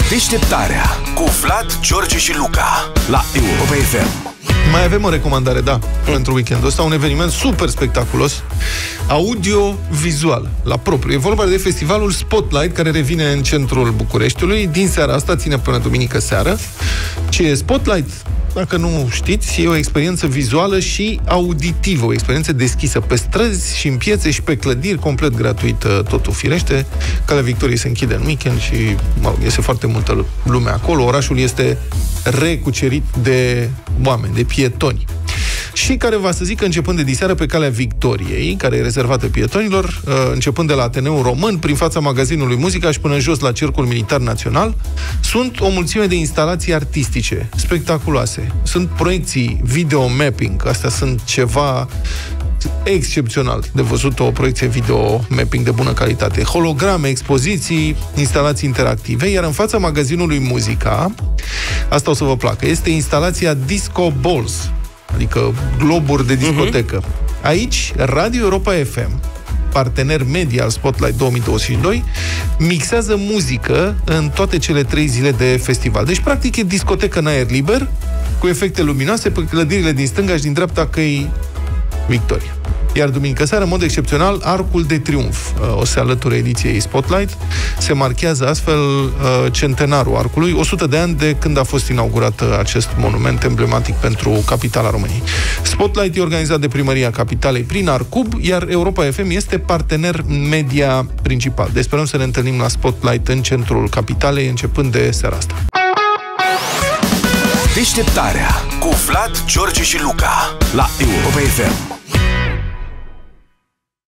Deșteptarea cu Vlad, George și Luca la Europa FM. Mai avem o recomandare, pentru weekendul ăsta, un eveniment super spectaculos, audio-vizual, la propriu. E vorba de festivalul Spotlight, care revine în centrul Bucureștiului, din seara asta, ține până duminică seară. Ce e Spotlight? Dacă nu știți, e o experiență vizuală și auditivă, o experiență deschisă pe străzi și în piețe și pe clădiri, complet gratuită, totul firește. Calea Victoriei se închide în weekend și, este foarte multă lume acolo. Orașul este recucerit de oameni, de pietoni. Și care va să zică, începând de diseară, pe Calea Victoriei, care e rezervată pietonilor, începând de la Ateneul Român, prin fața magazinului Muzica și până jos la Cercul Militar Național, sunt o mulțime de instalații artistice spectaculoase. Sunt proiecții video mapping, astea sunt ceva excepțional de văzut, o proiecție video mapping de bună calitate, holograme, expoziții, instalații interactive, iar în fața magazinului Muzica, asta o să vă placă, este instalația Disco Balls, adică globuri de discotecă. Aici, Radio Europa FM, partener media al Spotlight 2022, mixează muzică în toate cele 3 zile de festival. Deci, practic, e discotecă în aer liber, cu efecte luminoase pe clădirile din stânga și din dreapta Căii Victoria. Iar duminică seară, în mod excepțional, Arcul de Triunf o se alăture ediției Spotlight. Se marchează astfel centenarul Arcului, 100 de ani de când a fost inaugurat acest monument emblematic pentru capitala României. Spotlight e organizat de Primăria Capitalei prin Arcub, iar Europa FM este partener media principal. Deci sperăm să ne întâlnim la Spotlight în centrul capitalei, începând de seara asta. Deșteptarea cu Vlad, George și Luca la Europa FM.